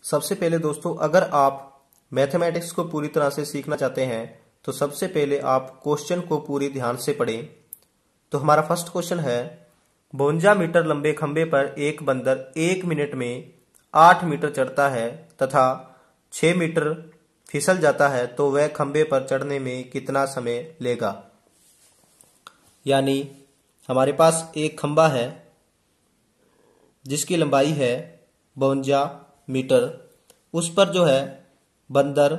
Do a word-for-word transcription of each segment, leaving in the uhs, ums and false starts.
सबसे पहले दोस्तों, अगर आप मैथमेटिक्स को पूरी तरह से सीखना चाहते हैं तो सबसे पहले आप क्वेश्चन को पूरी ध्यान से पढ़ें। तो हमारा फर्स्ट क्वेश्चन है, बवंजा मीटर लंबे खंबे पर एक बंदर एक मिनट में आठ मीटर चढ़ता है तथा छह मीटर फिसल जाता है तो वह खंबे पर चढ़ने में कितना समय लेगा। यानी हमारे पास एक खंबा है जिसकी लंबाई है बवंजा मीटर, उस पर जो है बंदर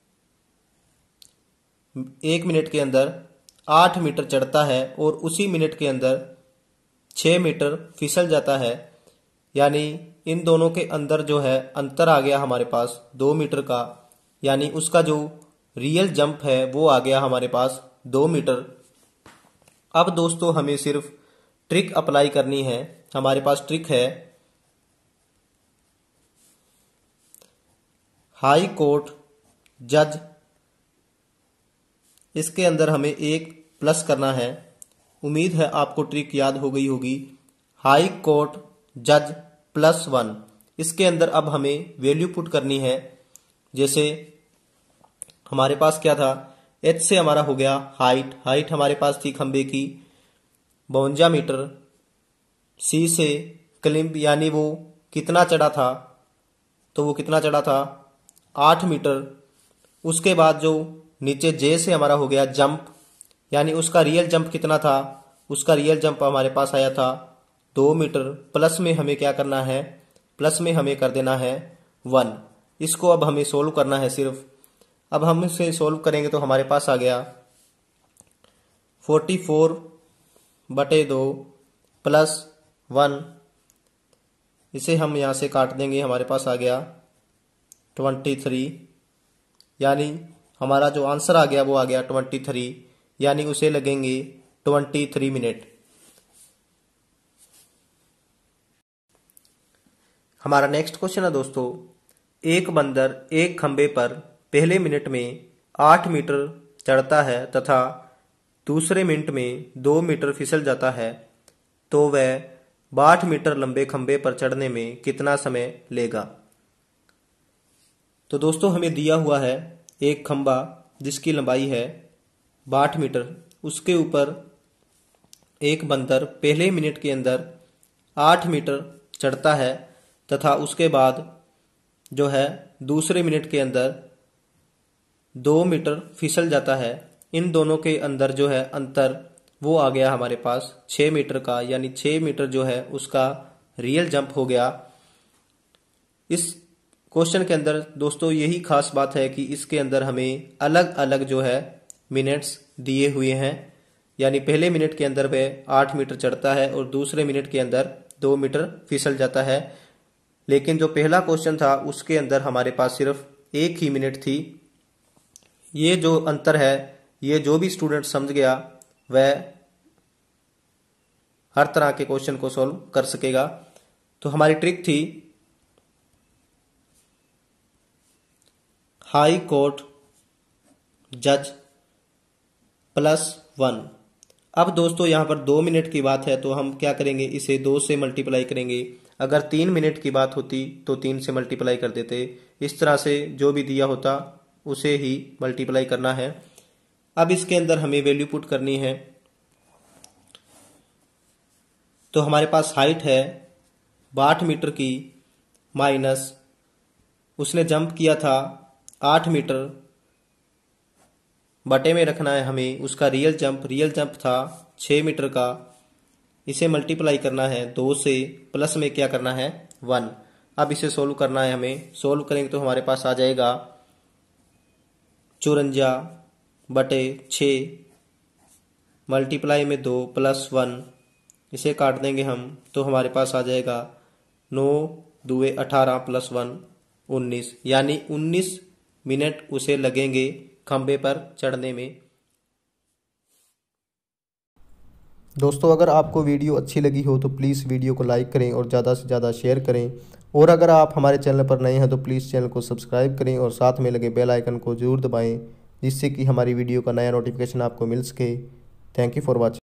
एक मिनट के अंदर आठ मीटर चढ़ता है और उसी मिनट के अंदर छह मीटर फिसल जाता है। यानी इन दोनों के अंदर जो है अंतर आ गया हमारे पास दो मीटर का, यानी उसका जो रियल जंप है वो आ गया हमारे पास दो मीटर। अब दोस्तों हमें सिर्फ ट्रिक अप्लाई करनी है। हमारे पास ट्रिक है, हाई कोर्ट जज, इसके अंदर हमें एक प्लस करना है। उम्मीद है आपको ट्रिक याद हो गई होगी। हाई कोर्ट जज प्लस वन, इसके अंदर अब हमें वैल्यू पुट करनी है। जैसे हमारे पास क्या था, एच से हमारा हो गया हाइट, हाइट हमारे पास थी खंबे की बवंजा मीटर। सी से क्लिम्ब यानी वो कितना चढ़ा था, तो वो कितना चढ़ा था आठ मीटर। उसके बाद जो नीचे जे से हमारा हो गया जंप, यानी उसका रियल जंप कितना था, उसका रियल जंप हमारे पास आया था दो मीटर। प्लस में हमें क्या करना है, प्लस में हमें कर देना है वन। इसको अब हमें सोल्व करना है सिर्फ। अब हम इसे सोल्व करेंगे तो हमारे पास आ गया फोर्टी फोर बटे दो प्लस वन। इसे हम यहाँ से काट देंगे, हमारे पास आ गया ट्वेंटी थ्री। यानी हमारा जो आंसर आ गया वो आ गया ट्वेंटी थ्री, यानी उसे लगेंगे ट्वेंटी थ्री मिनट। हमारा नेक्स्ट क्वेश्चन है दोस्तों, एक बंदर एक खंबे पर पहले मिनट में आठ मीटर चढ़ता है तथा दूसरे मिनट में दो मीटर फिसल जाता है तो वह बारह मीटर लंबे खंबे पर चढ़ने में कितना समय लेगा। तो दोस्तों हमें दिया हुआ है एक खंबा जिसकी लंबाई है बारह मीटर, उसके ऊपर एक बंदर पहले मिनट के अंदर आठ मीटर चढ़ता है तथा उसके बाद जो है दूसरे मिनट के अंदर दो मीटर फिसल जाता है। इन दोनों के अंदर जो है अंतर वो आ गया हमारे पास छह मीटर का, यानी छह मीटर जो है उसका रियल जंप हो गया। इस क्वेश्चन के अंदर दोस्तों यही खास बात है कि इसके अंदर हमें अलग अलग जो है मिनट्स दिए हुए हैं। यानी पहले मिनट के अंदर वह आठ मीटर चढ़ता है और दूसरे मिनट के अंदर दो मीटर फिसल जाता है। लेकिन जो पहला क्वेश्चन था उसके अंदर हमारे पास सिर्फ एक ही मिनट थी। ये जो अंतर है, ये जो भी स्टूडेंट समझ गया वह हर तरह के क्वेश्चन को सॉल्व कर सकेगा। तो हमारी ट्रिक थी हाई कोर्ट जज प्लस वन। अब दोस्तों यहाँ पर दो मिनट की बात है तो हम क्या करेंगे, इसे दो से मल्टीप्लाई करेंगे। अगर तीन मिनट की बात होती तो तीन से मल्टीप्लाई कर देते। इस तरह से जो भी दिया होता उसे ही मल्टीप्लाई करना है। अब इसके अंदर हमें वैल्यू पुट करनी है। तो हमारे पास हाइट है बारह मीटर की माइनस उसने जंप किया था आठ मीटर, बटे में रखना है हमें उसका रियल जंप, रियल जंप था छह मीटर का। इसे मल्टीप्लाई करना है दो से, प्लस में क्या करना है वन। अब इसे सोल्व करना है हमें। सोल्व करेंगे तो हमारे पास आ जाएगा चौरंजा बटे छः मल्टीप्लाई में दो प्लस वन। इसे काट देंगे हम तो हमारे पास आ जाएगा नौ दुए अठारह प्लस वन उन्नीस, यानी उन्नीस मिनट उसे लगेंगे खंबे पर चढ़ने में। दोस्तों अगर आपको वीडियो अच्छी लगी हो तो प्लीज़ वीडियो को लाइक करें और ज़्यादा से ज़्यादा शेयर करें। और अगर आप हमारे चैनल पर नए हैं तो प्लीज़ चैनल को सब्सक्राइब करें और साथ में लगे बेल आइकन को ज़रूर दबाएं, जिससे कि हमारी वीडियो का नया नोटिफिकेशन आपको मिल सके। Thank you for watching.